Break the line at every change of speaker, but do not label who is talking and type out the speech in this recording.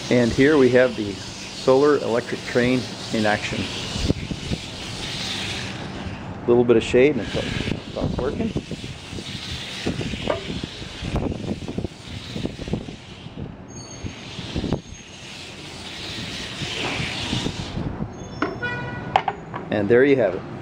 And here we have the solar electric train in action. A little bit of shade until it stops working. And there you have it.